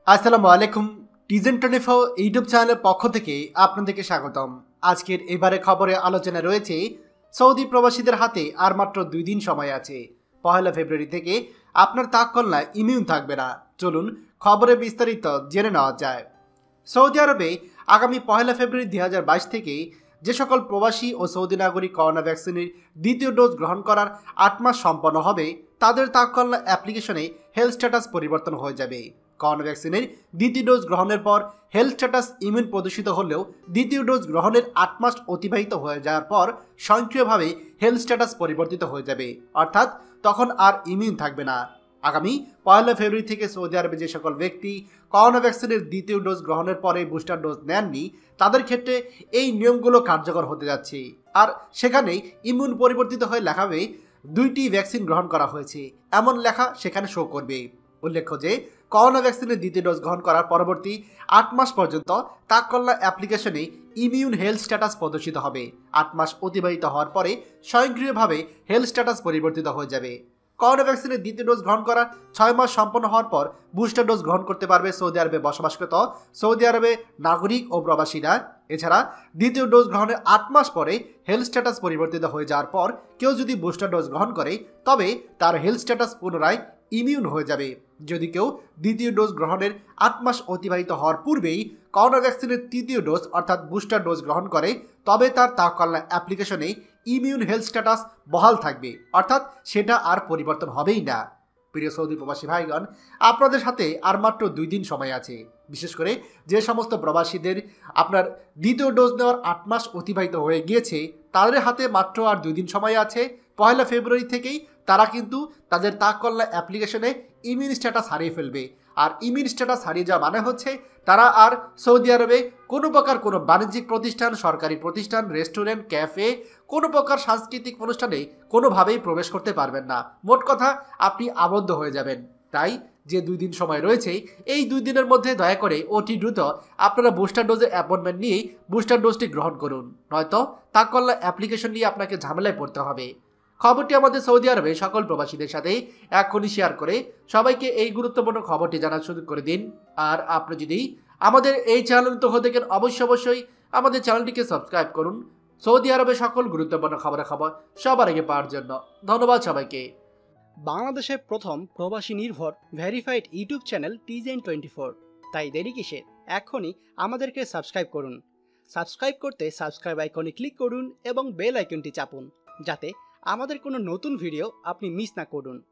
আসসালামু আলাইকুম। টিজেন 24 ইউটিউব চ্যানেলের পক্ষ থেকে আপনাদেরকে স্বাগতম। আজকের এবারে খবরে আলোচনা রয়েছে সৌদি প্রবাসীদের হাতে আর মাত্র 2 দিন সময় আছে। 1 ফেব্রুয়ারি থেকে আপনার তাককল্যাণ ইমিউন থাকবে না। চলুন খবরে বিস্তারিত জেনে নেওয়া যায়। সৌদি আরবে আগামী 1 ফেব্রুয়ারি 2022 থেকে যে সকল প্রবাসী ও সৌদি নাগরিক করোনা ভ্যাকসিনের দ্বিতীয় ডোজ গ্রহণ করার 8 মাস সম্পন্ন হবে, তাদের তাককল্যাণ অ্যাপ্লিকেশনে হেলথ স্ট্যাটাস পরিবর্তন হয়ে যাবে। করোনা ভ্যাকসিনের দ্বিতীয় ডোজ গ্রহণের পর হেলথ স্ট্যাটাস ইমিউন প্রদর্শিত হলেও দ্বিতীয় ডোজ গ্রহণের 8 মাস অতিবাহিত হয়ে যাওয়ার পর স্বয়ংক্রিয়ভাবে হেলথ স্ট্যাটাস পরিবর্তিত হয়ে যাবে, অর্থাৎ তখন আর ইমিউন থাকবে না। আগামী 1 ফেব্রুয়ারি থেকে সৌদি আরবে যে সকল ব্যক্তি করোনা ভ্যাকসিনের দ্বিতীয় ডোজ গ্রহণের পরে বুস্টার ডোজ নেননি, তাদের ক্ষেত্রে এই নিয়মগুলো কার্যকর হতে যাচ্ছে। আর সেখানেই ইমিউন পরিবর্তিত হয়ে লেখাবে 2টি ভ্যাকসিন গ্রহণ করা হয়েছে, এমন লেখা সেখানে শো করবে। উল্লেখ্য যে করোনা ভ্যাকসিনের দ্বিতীয় ডোজ গ্রহণ করার পরবর্তী 8 মাস পর্যন্ত তাককল্যাণ অ্যাপ্লিকেশনে ইমিউন হেলথ স্ট্যাটাস প্রদর্শিত হবে। 8 মাস অতিবাহিত হওয়ার পরে স্বয়ংক্রিয়ভাবে হেলথ স্ট্যাটাস পরিবর্তিত হয়ে যাবে। করোনা ভ্যাকসিনের দ্বিতীয় ডোজ গ্রহণ করার 6 মাস সম্পন্ন হওয়ার পর বুস্টার ডোজ গ্রহণ করতে পারবে সৌদি আরবে বসবাসরত সৌদি আরবে নাগরিক ও প্রবাসীরা। এছাড়া দ্বিতীয় ডোজ গ্রহণের 8 মাস পরে হেলথ স্ট্যাটাস পরিবর্তিত হয়ে যাওয়ার পর কেউ যদি বুস্টার ডোজ গ্রহণ করে, তবে তার হেলথ স্ট্যাটাস পুনরায় ইমিউন হয়ে যাবে। যদি কেউ দ্বিতীয় ডোজ গ্রহণের 8 মাস অতিবাহিত হওয়ার পূর্বেই করোনা ভ্যাকসিনের তৃতীয় ডোজ অর্থাৎ বুস্টার ডোজ গ্রহণ করে, তবে তার তাককল্যাণ অ্যাপ্লিকেশনে ইমিউন হেলথ স্ট্যাটাস বহাল থাকবে, অর্থাৎ সেটা আর পরিবর্তন হবেই না। প্রিয় সৌদি প্রবাসী ভাইগণ, আপনাদের হাতে আর মাত্র 2 দিন সময় আছে। বিশেষ করে যে সমস্ত প্রবাসীদের আপনার দ্বিতীয় ডোজ নেওয়ার 8 মাস অতিবাহিত হয়ে গিয়েছে, তাদের হাতে মাত্র আর 2 দিন সময় আছে। 1 ফেব্রুয়ারি থেকেই তারা কিন্তু তাদের তাককল্যাণ অ্যাপ্লিকেশনে ইমিউন স্ট্যাটাস হারিয়ে ফেলবে। আর ইমিউন স্ট্যাটাস হারিয়ে যাওয়া মানে হচ্ছে তারা আর সৌদি আরবে কোনো প্রকার কোনো বাণিজ্যিক প্রতিষ্ঠান, সরকারি প্রতিষ্ঠান, রেস্টুরেন্ট, ক্যাফে, কোনো প্রকার সাংস্কৃতিক অনুষ্ঠানে কোনোভাবেই প্রবেশ করতে পারবেন না। মোট কথা আপনি আবদ্ধ হয়ে যাবেন। তাই যে 2 দিন সময় রয়েছে, এই 2 দিনের মধ্যে দয়া করে অতি দ্রুত আপনারা বুস্টার ডোজের অ্যাপয়েন্টমেন্ট নিয়েই বুস্টার ডোজটি গ্রহণ করুন, নয়তো তাককল্যাণ অ্যাপ্লিকেশন নিয়ে আপনাকে ঝামেলায় পড়তে হবে। খবরটি আমাদের সৌদি আরবে সকল প্রবাসীদের সাথে এখনই শেয়ার করে সবাইকে এই গুরুত্বপূর্ণ খবরটি জানার সুযোগ করে দিন। আর আপনি যদি আমাদের এই চ্যানেল তো হয়ে থাকেন, অবশ্যই আমাদের চ্যানেলটিকে সাবস্ক্রাইব করুন সৌদি আরবে সকল গুরুত্বপূর্ণ খবর সবার আগে পাওয়ার জন্য। ধন্যবাদ সবাইকে। বাংলাদেশের প্রথম প্রবাসী নির্ভর ভেরিফাইড ইউটিউব চ্যানেল টিজেন 24, তাই দেরি কিসের? এখনই আমাদেরকে সাবস্ক্রাইব করুন। সাবস্ক্রাইব করতে সাবস্ক্রাইব আইকনে ক্লিক করুন এবং বেল আইকনটি চাপুন, যাতে আমাদের কোনো নতুন ভিডিও আপনি মিস না করুন।